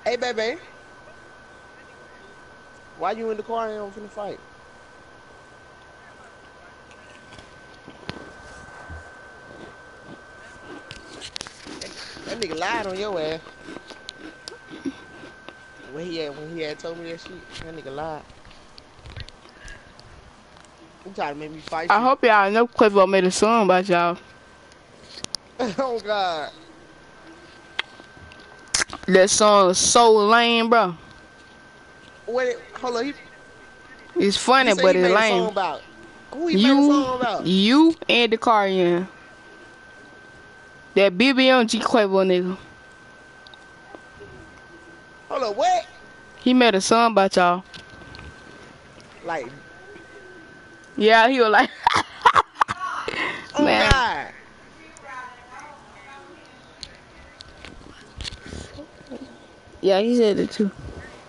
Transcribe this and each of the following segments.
Hey, baby. Why you in the car and I'm finna fight? That, that nigga lied on your ass. When he had told me that shit, that nigga lied. He tried to make me fight I you. hope y'all know Quavo made a song about y'all. Oh God. That song is so lame, bro. Wait, hold on. It's You funny, say he but it's made a song lame. about? Who he made a You, song about? you, and the Carian. That BBMG Quavo nigga. Hold on, what? He made a song about y'all. Like, Yeah, he was like, oh man. God. Yeah, he said it too.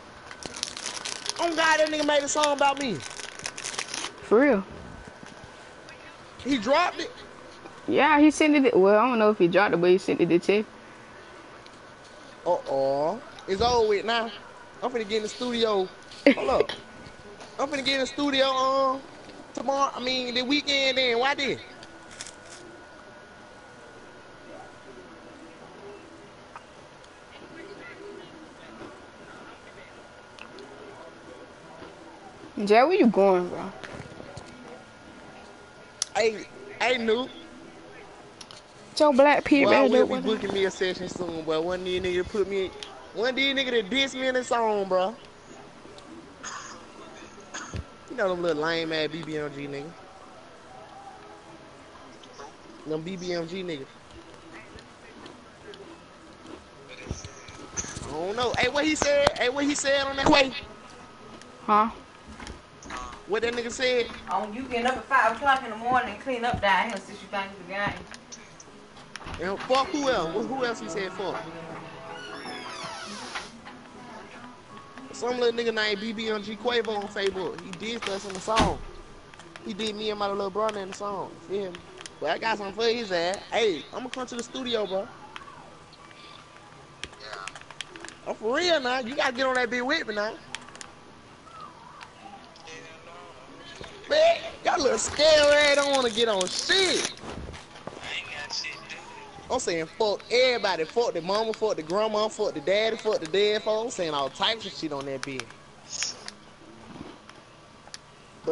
Oh God, that nigga made a song about me. For real. He dropped it. Yeah, he sent it. Well, I don't know if he dropped it, but he sent it to Tiff. Uh-oh. It's over with now. I'm finna get in the studio. Hold up. I'm finna get in the studio tomorrow. I mean the weekend then. Why this? Jay, where you going, bro? Hey, Nuke. Your black Boy, Pete I better do will be what? booking me a session soon, boy. One of these niggas that diss me in the song, bro. You know them little lame ass BBMG niggas. Them BBMG niggas. I don't know. Hey, what he said? Hey, what he said on that way? Huh? What that nigga said? Oh, you getting up at 5 o'clock in the morning and clean up down here since you think it's the game. And fuck who else? Who else he said fuck? Some little nigga named BBMG Quavo on Facebook. He dissed us in the song. He did me and my little brother in the song. You feel me? But I got something for his ass. Hey, I'm gonna come to the studio, bro. I'm for real now. You gotta get on that bit with me now. Man, y'all little scary. Don't wanna get on shit. I'm saying fuck everybody. Fuck the mama, fuck the grandma, fuck the daddy, fuck the dead folks. I'm saying all types of shit on that bit. But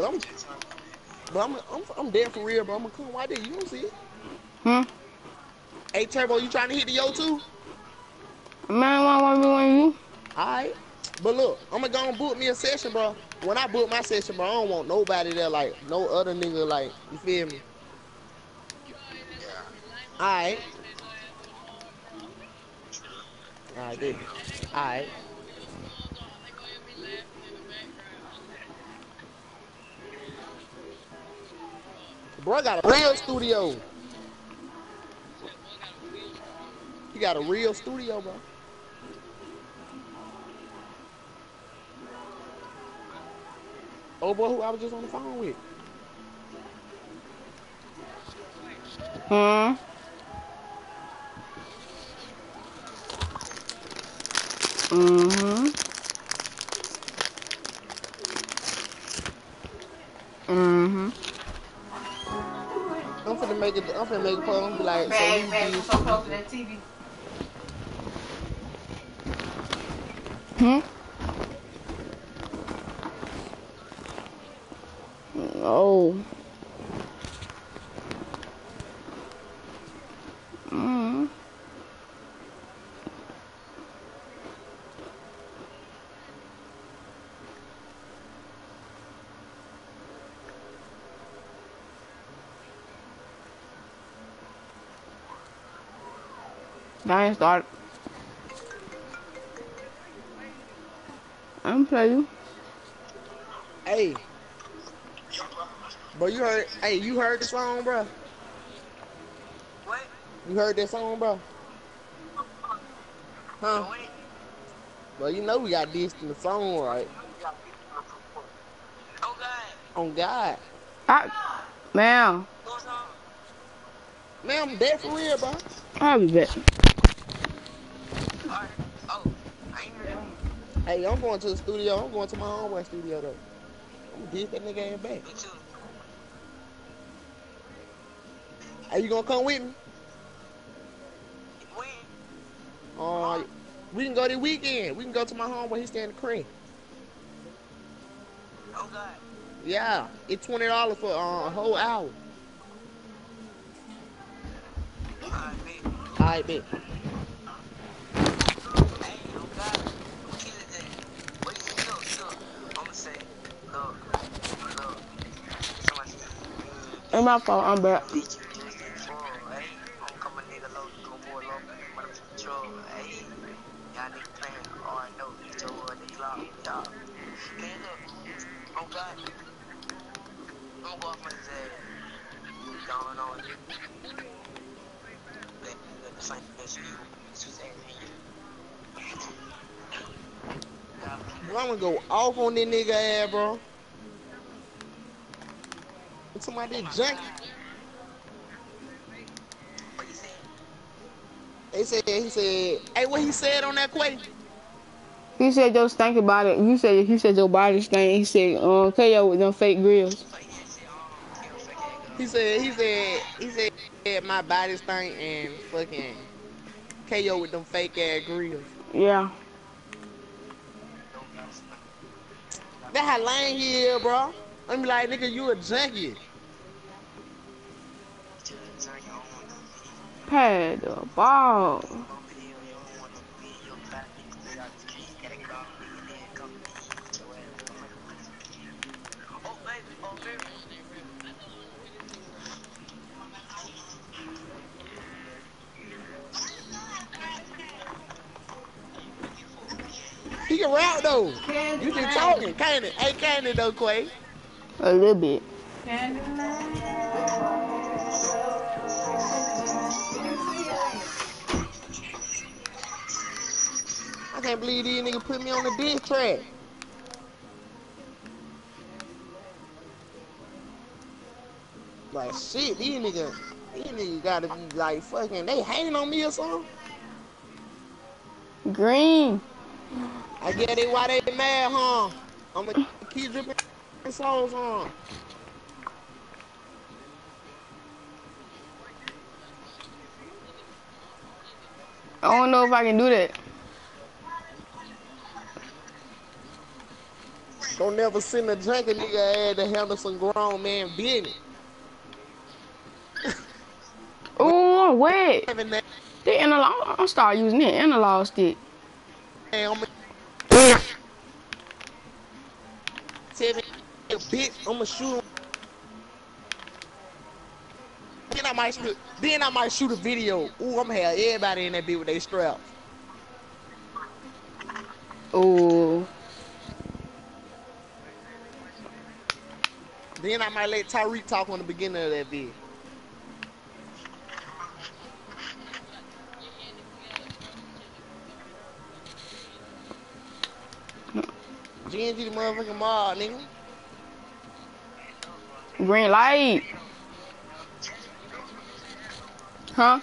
I'm dead for real, bro. I'm gonna come right there. You gonna see it. Hmm? Hey Turbo, you trying to hit the yo too? Man, why want me when you? Alright. But look, I'm gonna go and book me a session, bro. When I book my session, bro, I don't want nobody there like no other nigga like, you feel me? Alright. Alright, then. Alright. Bro got a real studio. He got a real studio, bro. Oh boy, who I was just on the phone with. Hmm? Mm-hmm. Mm-hmm. I'm finna make a post and be like, so he Bag, did come so shit close to either. that TV. Hmm? Oh. Mm-hmm. I ain't started. I'm play you. Hey, bro, you heard the song, bro? You heard that song, bro? Huh? Bro, you know we got this in the song, right? On God. I, man, Man, I'm dead for real, bro. I'll be back. Hey, I'm going to the studio. I'm going to my homeboy studio though. I'm gonna diss that nigga ass back. Me too. Hey, you gonna come with me? When? Uh, we can go this weekend. We can go to my homeboy. He stay in the crib. Oh God. Yeah, it's $20 for a whole hour. Alright, man. I bet. Hey, oh God. Who killed that? What you say? Look. I'ma say, look. Somebody say, It's my fault. I'm back. bitch, you just did fall. Hey, I'm coming nigga low, you gon' boy low, motherfucking troll. Hey, y'all nigga playing, oh I know, get your the clock, y'all. Man, look, oh God, I'm gonna go off on his ass. Going on you. That nigga, the same as you, his ass in you. Bro, I'm gonna go off on this nigga ass, bro. Somebody did junkie. What you say? He said, hey, what he said on that quay? He said just think about it. He said your body stink. He said, KO with them fake grills. So he said, kill fake ass girl. He said, my body stink and fucking KO with them fake ass grills. Yeah. That how lame he is, bro. I'm like, nigga, you a junkie. Pad the ball. He can rap though. Candy You just man. talking, can't it? Hey, can't it though, Quay? A little bit. Candy man. I can't believe these niggas put me on the diss track. Like shit, these niggas gotta be like fucking, they hating on me or something. Green. I get it why they mad, huh? I'ma keep dripping souls, huh? I don't know if I can do that. Don't never send a junkie nigga ass to handle some grown man business. Oh, wait. Having that The analog. I'm start using the analog stick. on me. Seven, bitch, I'ma shoot him. Then I might shoot a video. Ooh, I'ma have everybody in that bitch with their straps. Oh. Then I might let Tyreek talk on the beginning of that bitch. GNG the motherfucking mob, nigga. Green light. Huh?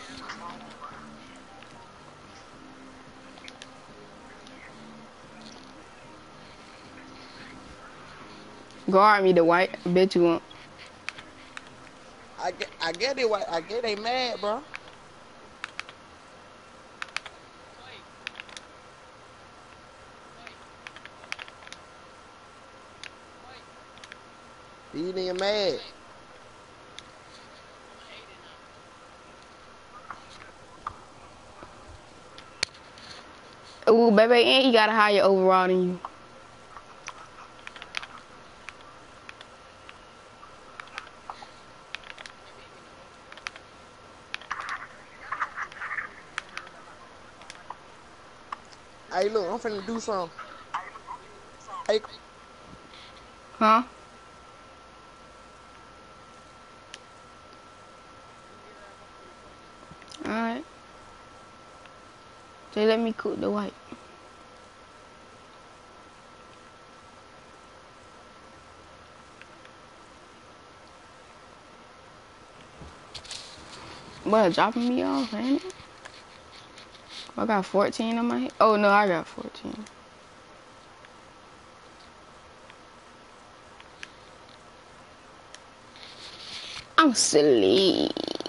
Guard me, the white. I bet you won't. I get it. I get they mad, bro. These niggas mad. Ooh, baby, and he got a higher overall than you. Hey, look, I'm finna do something. Hey, Huh? Alright. They let me cook the white. But dropping me off, ain't it? I got 14 on my head. Oh no, I got 14. I'm silly.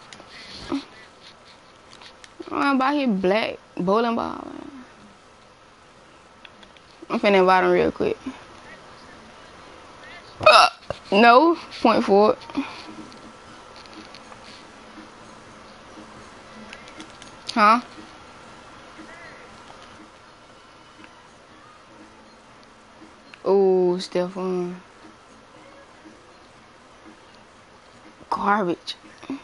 I'm about here black bowling ball. I'm finna invite him real quick. No, point forward. Huh? Oh, Stephon. Garbage.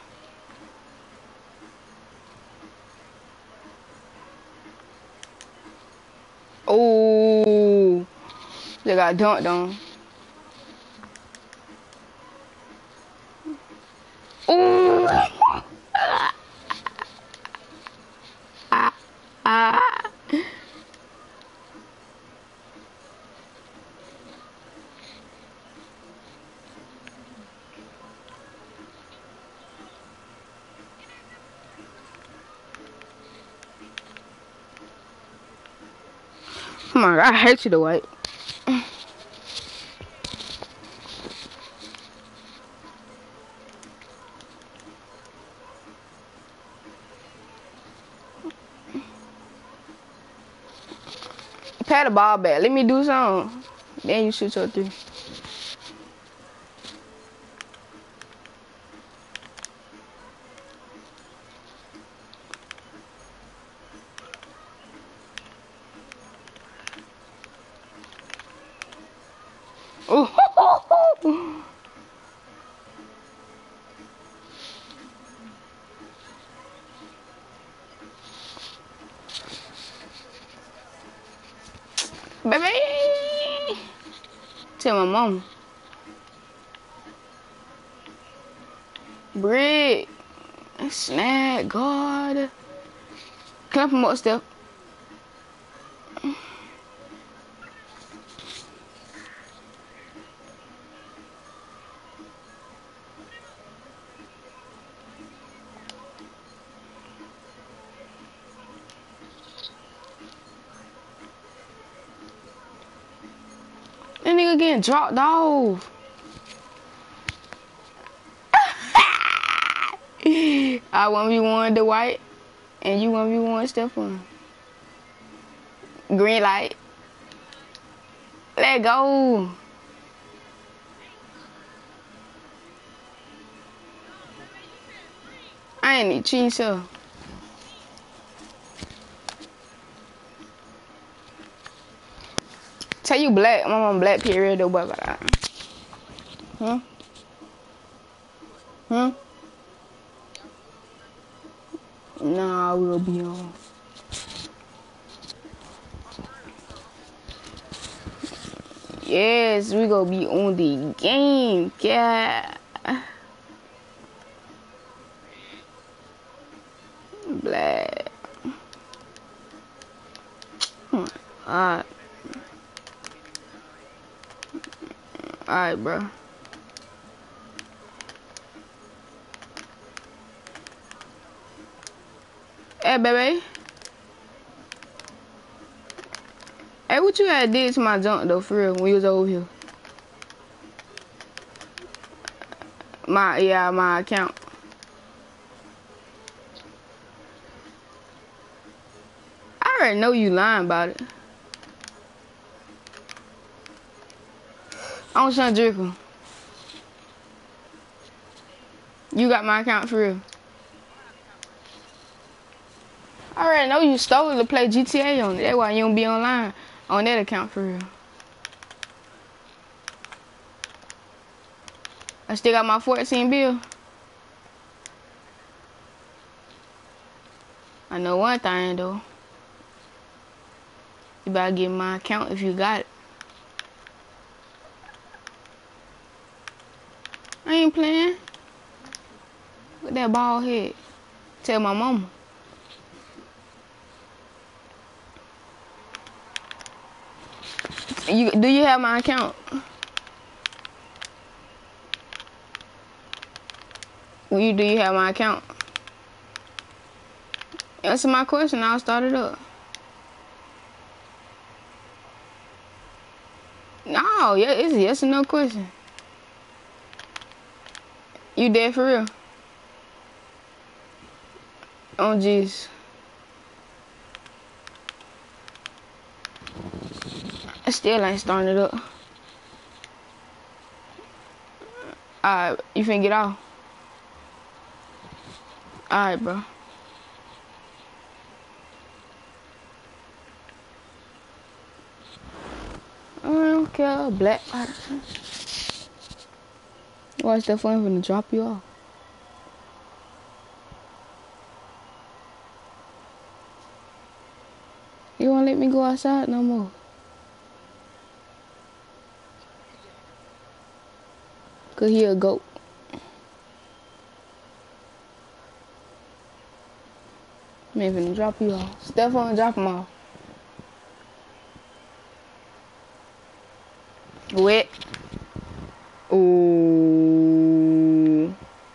Oh, they got dunked on. Oh. Come on, I hate you, the white. Pat the ball back. Let me do something. Then you shoot your three. Oh. Baby. Tell my mama. Brick. Snag. God. Can I promote stuff? That nigga getting dropped off. I 1v1 the white, and you 1v1 Stephon. Green light. Let go. I ain't need cheese, so. Tell you black, I'm on black period though, but huh? Huh? Nah, we'll be on. Yes, we gonna be on the game, yeah. Black. Alright. Alright, bro. Hey, baby. Hey, what you had did to my junk, though, for real, when you was over here? My account. I already know you lying about it. I'm trying to drink. You got my account for real. I already know you stole it to play GTA on it. That's why you don't be online on that account for real. I still got my 14 bill. I know one thing though. You better get my account if you got it. I ain't playing with that bald head. Tell my mama. Do you have my account? Do you have my account? Answer my question, I'll start it up. No, yeah, it's a yes or no question. You dead for real? Oh, jeez. I still ain't starting it up. Alright, you finna get off? Alright, bro. I don't care, black person. Watch that phone finna drop you off. You won't let me go outside no more. Cause he a goat. Man finna drop you off. Stephon, drop him off. Wet. Ooh.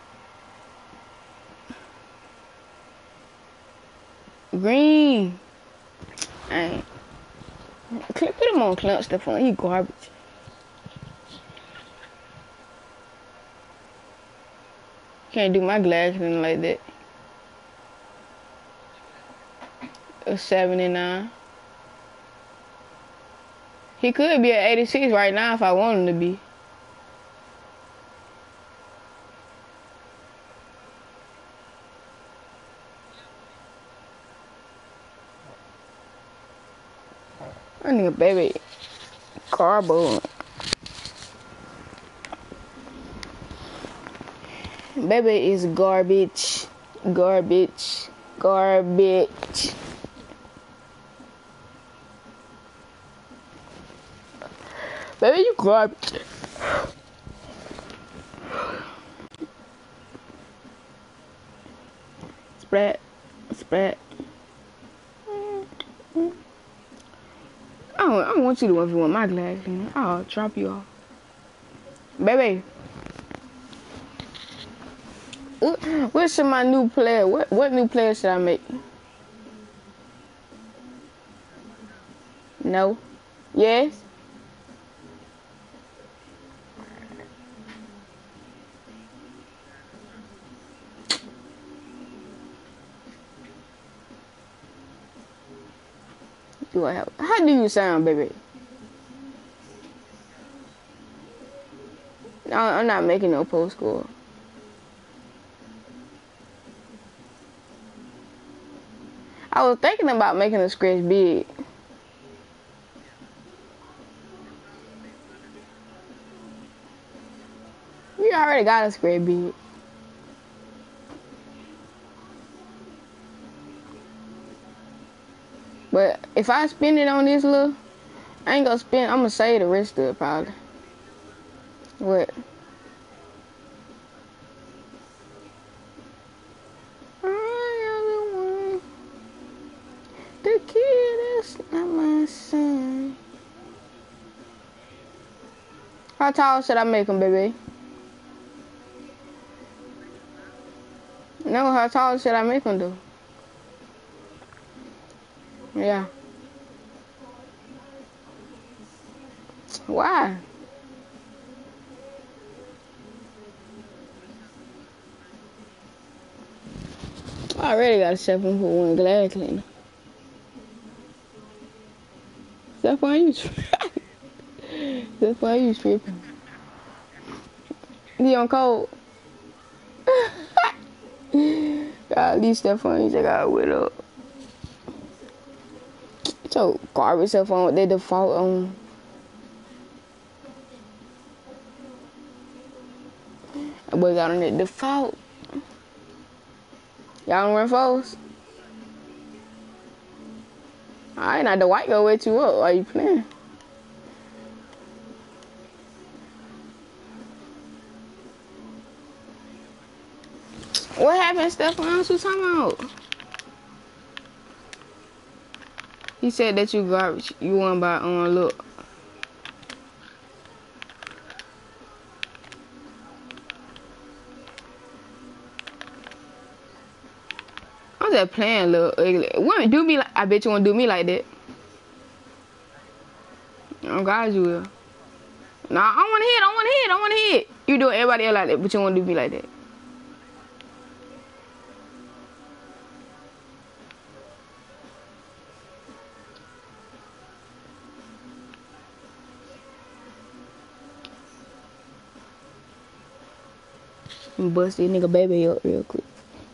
Green. Ain't. Put him on Clamp, Stephon. He garbage. Can't do my glass cleaning like that. A 79. He could be at 86 right now if I want him to be. That nigga baby carbo. Baby is garbage. Garbage. Garbage. Baby, you garbage. Spread. Spread. I don't want you to if you want my glass cleaner. I'll drop you off. Baby. What should my new player? What new player should I make? No. Yes. Do I have? How do you sound, baby? I'm not making no post score. I was thinking about making a scratch big. You already got a scratch big. But if I spend it on this little, I ain't gonna spend. I'm gonna save the rest of it probably. What? The kid is not my son. How tall should I make him, baby? No, how tall should I make him do? Yeah. Why? I already got a 7-foot-1 glass cleaner. That's why you tripping. That's why you tripping. He on cold. God, these Stephon, you got wit up. So garbage stuff on with their default on. That boy got on that default. Y'all don't run foes? Alright, now the white go wet you up. Are you playing? What happened, Stephon? What you talking about? He said that you garbage. You won by look. I'm just playing, little ugly. Women do me like. I bet you won't do me like that. Oh God, you will. Nah, I want to hit. You do everybody else like that, but you won't do me like that. Bust this nigga baby up real quick.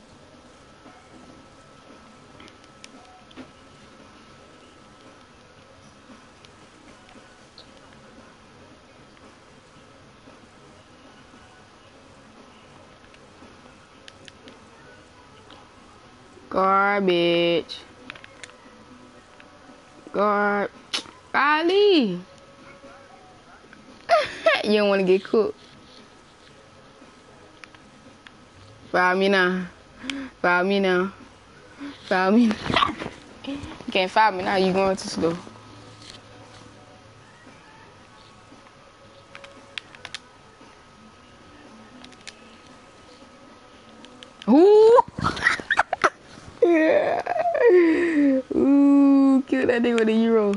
Garbage. Golly. You don't want to get cooked. Follow me now. Follow me now. Follow me now. You can't follow me now. You going to school. Ooh. Yeah. Ooh, kill that nigga with a euro.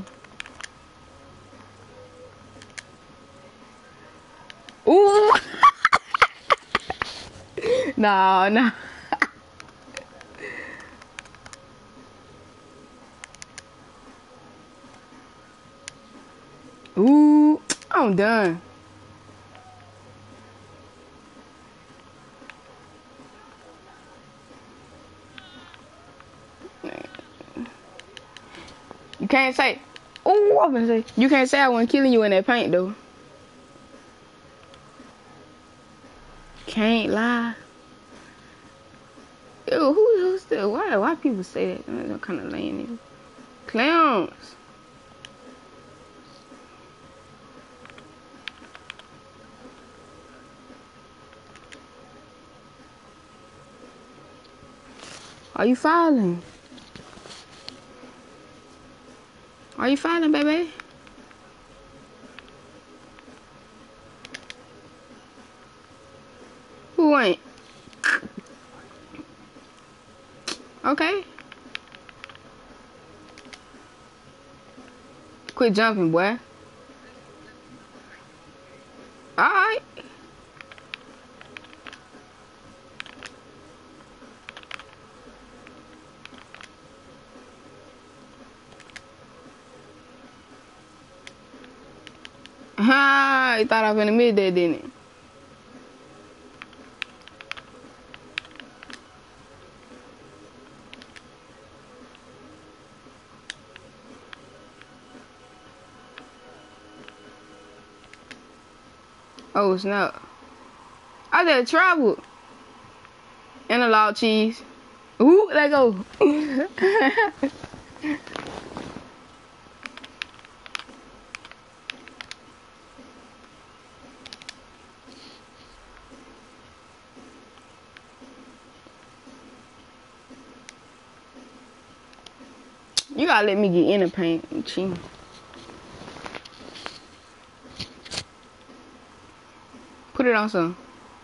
Ooh. Nah. Ooh, I'm done. You can't say, ooh, I'm gonna say, you can't say I wasn't killing you in that paint though. Can't lie. Ew, who's still, why people say that? That kind of lame. Clowns. Are you filing? Are you filing, baby? Who ain't? Okay. Quit jumping, boy. Alright. Ha! You thought I was in the mid there, didn't it? Oh, snap. I just traveled. And a lot of cheese. Ooh, let go. You gotta let me get in the paint. I'm cheating. Put it on some.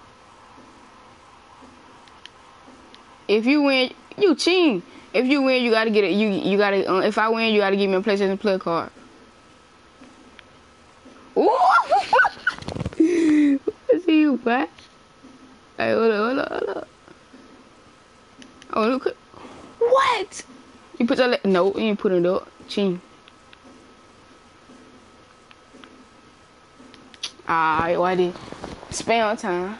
If you win, you cheating. If you win, you gotta get it. You gotta. If I win, you gotta give me a PlayStation Plus card. Ooh! I see you, boy. Hey, hold up. Oh, look. What? You put your leg? No, you ain't put it up. Cheating. Alright, why did? Spam time.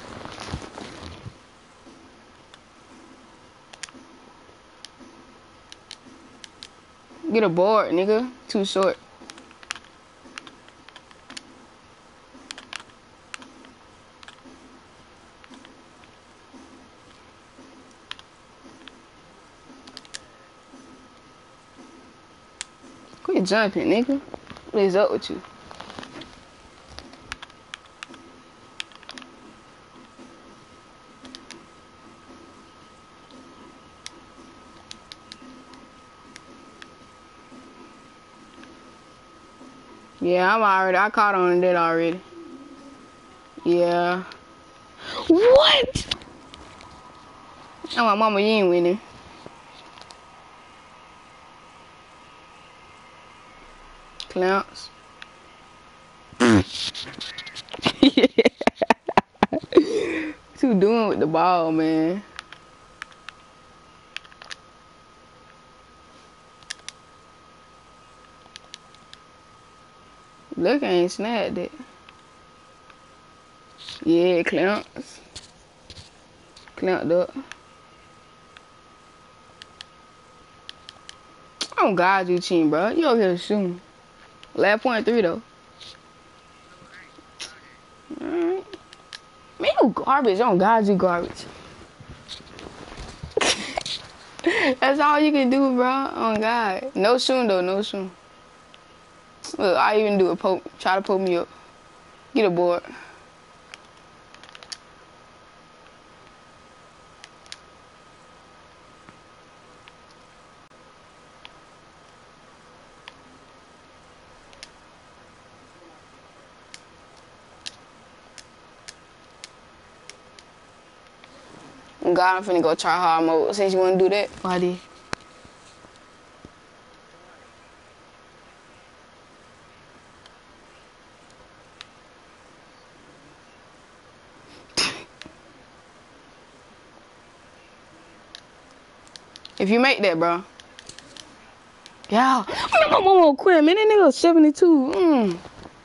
Get a board, nigga. Too short. Quit jumping, nigga. What is up with you? Yeah, I caught on that already. Yeah. What? Oh, my mama, you ain't winning. Clowns. What you doing with the ball, man? Look, I ain't snagged it. Yeah, clowns. Clamped up. Oh God, you cheating, bro. You over here shooting. 11.3 though. Alright. Man, you garbage. Oh God, you garbage. That's all you can do, bro. Oh God. No shooting though, no shooting. Look, I even do a poke. Try to poke me up. Get a board. God, I'm finna go try hard mode. Since you wanna do that, why did? If you make that, bro. Yeah. I'm quit, man. That nigga was 72.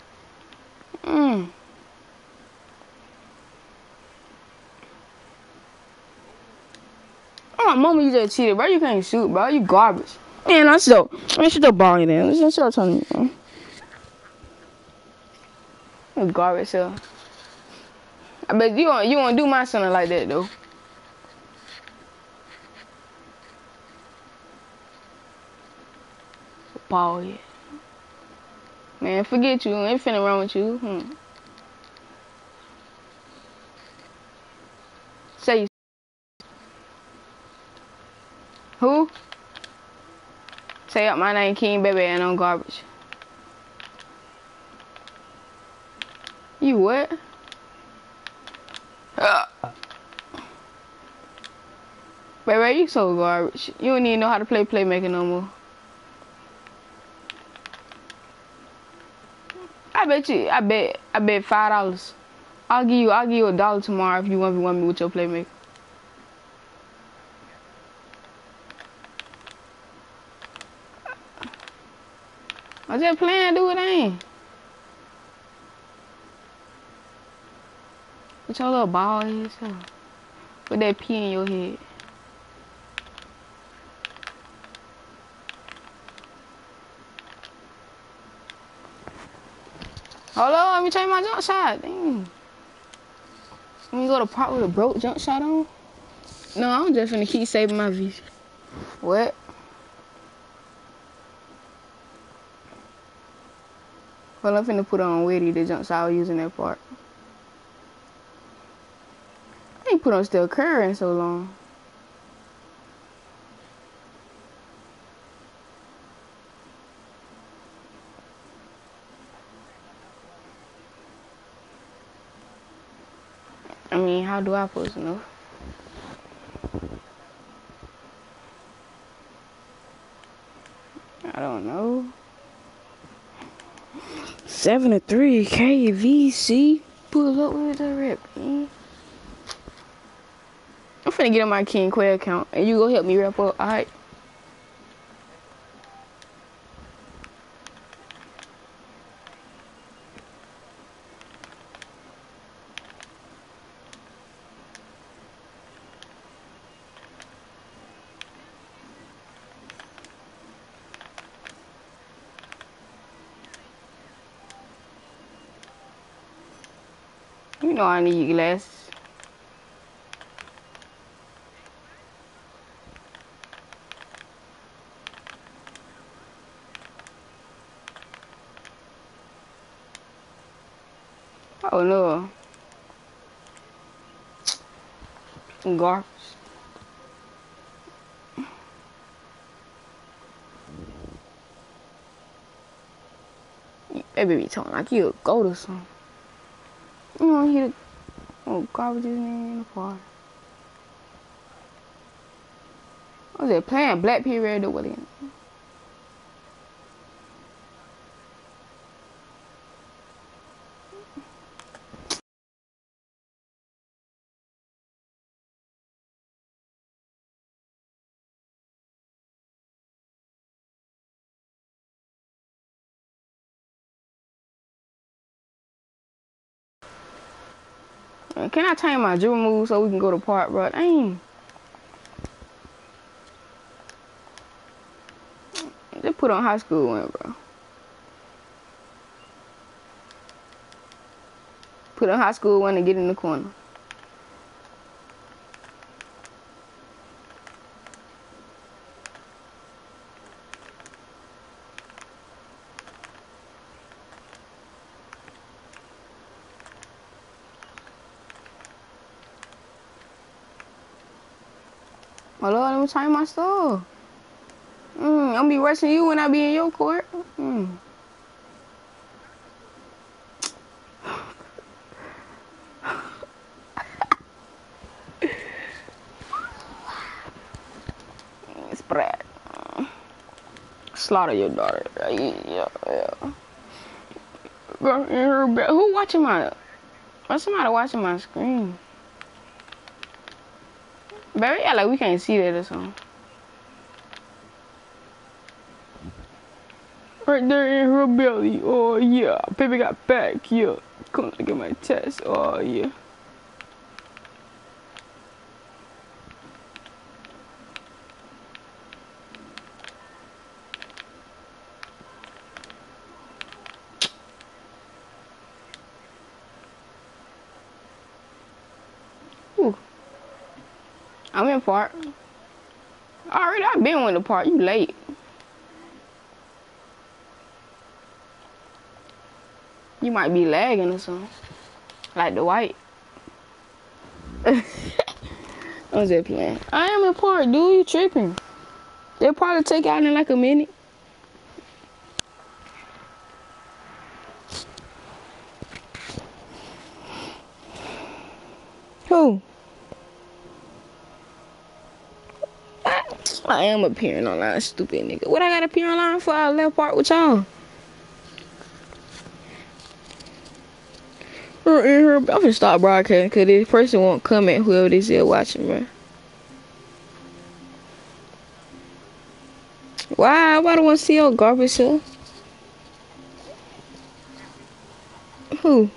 Oh, my mama, you just cheated, bro. You can't shoot, bro. You garbage. Man, I still. Man, shut the ball in there. Listen, shut up, Tony. You garbage, so. I bet you won't do my son like that, though. Ball, yeah. Man, forget you. Ain't finna wrong with you. Say you. Who? Say up my name, King Baby, and I'm garbage. You what? Baby, you so garbage. You don't even know how to play playmaker no more. I bet $5. I'll give you $1 tomorrow if you 1v1 me with your playmaker. I'm just playing, do it ain't. With your little ball head self. With that pee in your head. Hold on, let me change my jump shot. Dang. Let me go to park with a broke jump shot on. No, I'm just finna keep saving my vision. What? Well, I'm finna put on Witty, the jump shot I was using that part. I ain't put on Steph Curry in so long. I mean, how do I supposed to know? I don't know. 7-3 KVC. Pull up with the rep, man. I'm finna get on my King Quay account, and you go help me rep up, alright? You know I need glasses. Oh no. Garbage. That baby talking like you a goat or something. You know he the garbage in the party. I was there playing Black Period or whatever. Can I change my dribble move so we can go to park, bro? Dang. Just put on high school one, bro. Put on high school one and get in the corner. Oh Lord, let me change my stuff. I'm gonna be rushing you when I be in your court. Spread. Slaughter your daughter. Yeah. Who watching my? Or somebody watching my screen? Baby, yeah, like we can't see that or something. Right there in her belly. Oh yeah, baby got back. Yeah, come look at my chest. Oh yeah. Ooh. I'm in park. Already, I've been in the park. You late. You might be lagging or something. Like the white. I was just playing. I am in park, dude. You tripping. They'll probably take out in like a minute. Who? I am appearing online, stupid nigga. What I gotta appear online for? I left part with y'all. I'm gonna stop broadcasting because this person won't comment whoever they still watching, bro. Why? Why do I want to see your garbage here? Who?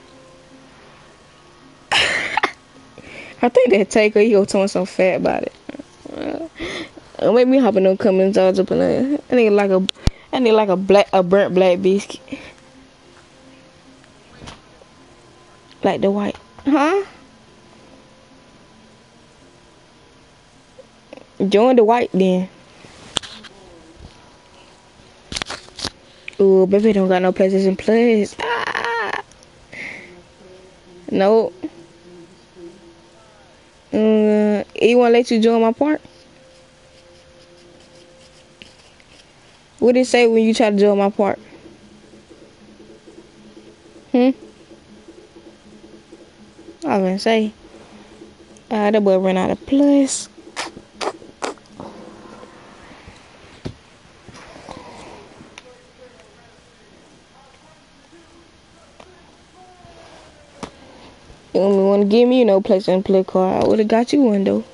I think that Taker, he go tell me something fat about it. Make me hop in them comments all up in there. I need like a burnt black biscuit. Like the white. Huh? Join the white then. Ooh, baby don't got no PlayStation Plus. Ah. Nope. He won't let you join my part? What did it say when you try to join my part? I was gonna say. That boy ran out of plus. You don't want to give me no PlayStation Plus card. I would have got you one though.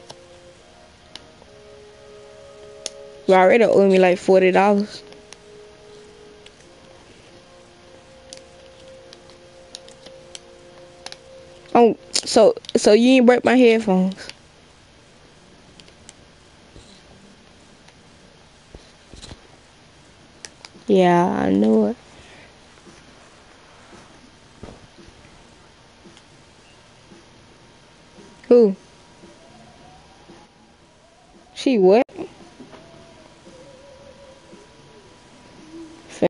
You already owe me like $40. Oh, so you ain't break my headphones? Yeah, I knew it. Who? She what?